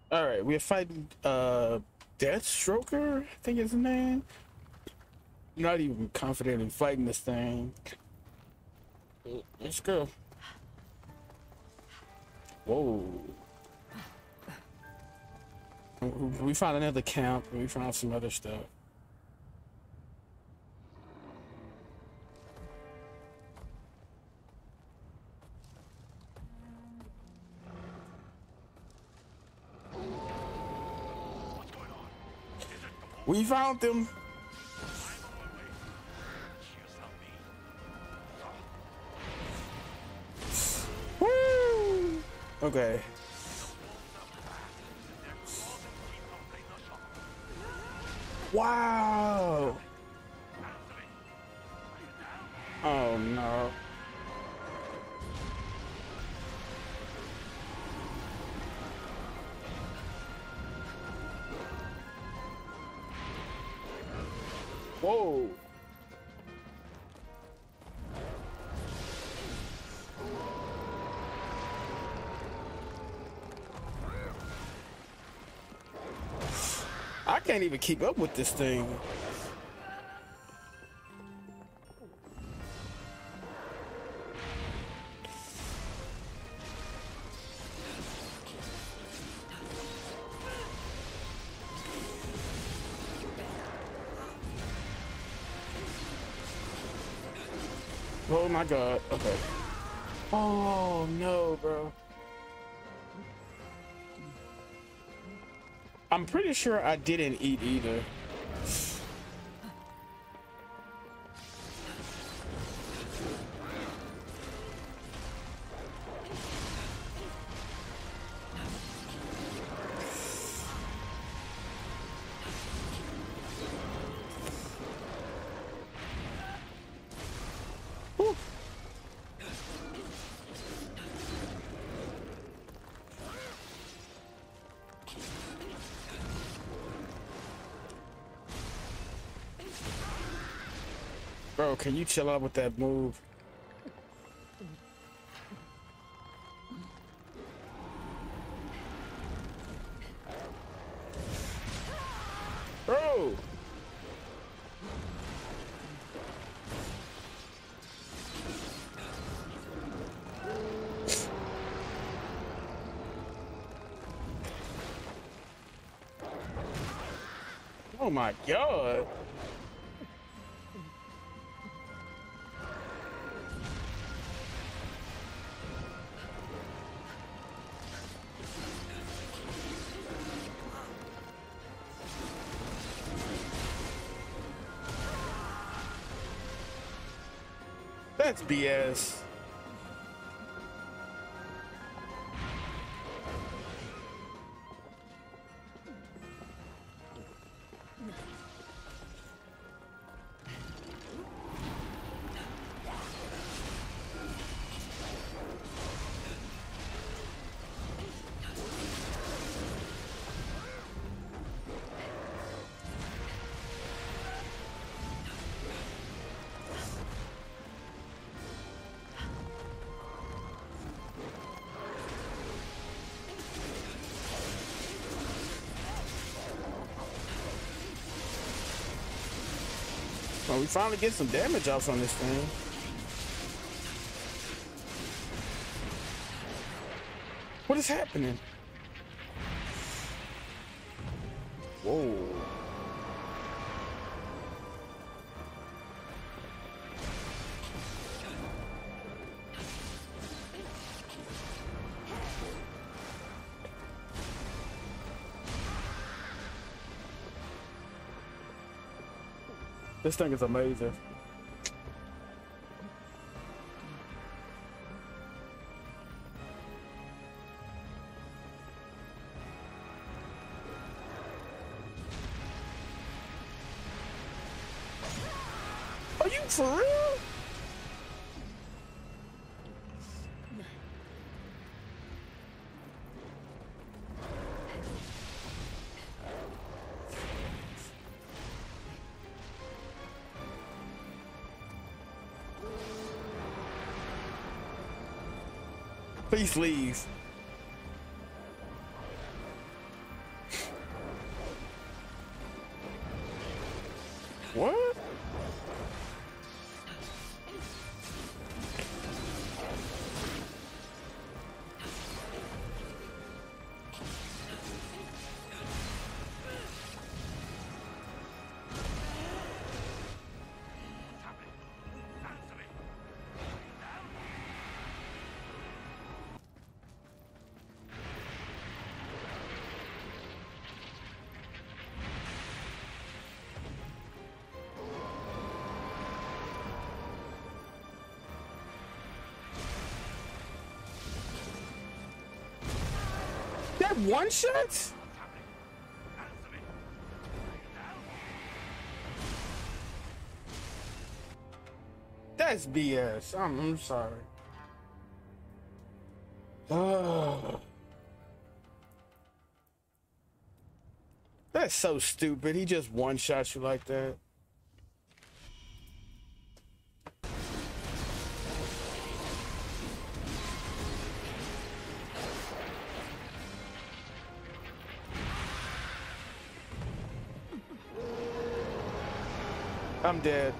All right, we're fighting Deathstroker, I think is his name. I'm not even confident in fighting this thing. Let's go. Whoa. We found another camp. We found some other stuff. We found them. Woo! Okay. Wow. Oh no. Whoa. I can't even keep up with this thing. Oh my god. Okay. Oh no, bro. I'm pretty sure I didn't eat either. Whew. Bro, can you chill out with that move? Bro! Oh my god! That's BS. Oh, we finally get some damage off on this thing. What is happening? Whoa. This thing is amazing. Are you for real? Please leave. What? That one shot? That's BS. I'm sorry. That's so stupid. He just one shot you like that. I'm dead.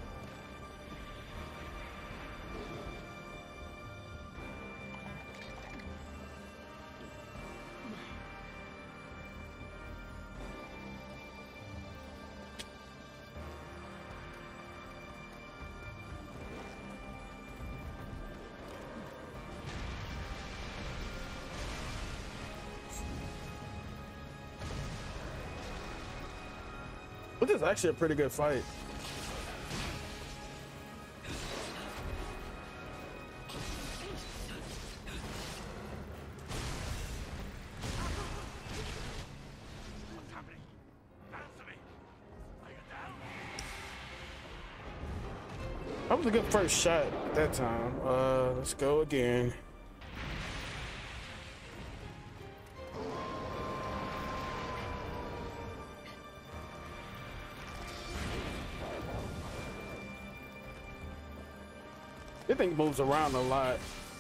But this is actually a pretty good fight. That was a good first shot that time. Let's go again. This thing moves around a lot.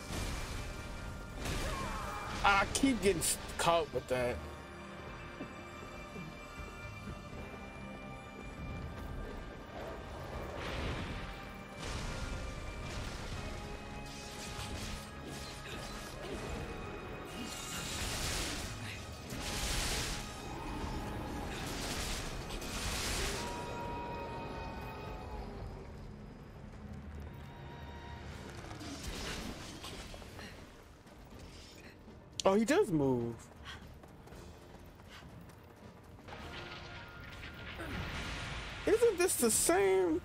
I keep getting caught with that. Oh, he does move. Isn't this the same?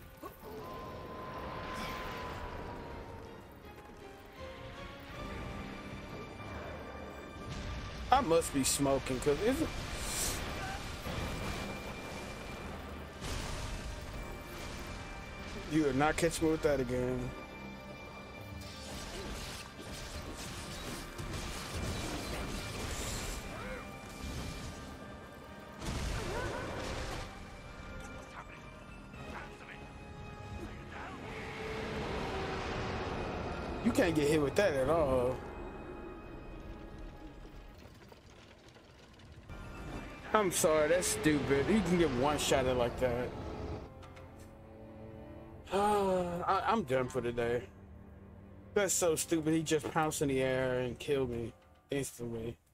I must be smoking, because isn't... You are not catching me with that again. You can't get hit with that at all. I'm sorry, that's stupid. You can get one shot at like that. I'm done for today. That's so stupid. He just pounced in the air and killed me instantly.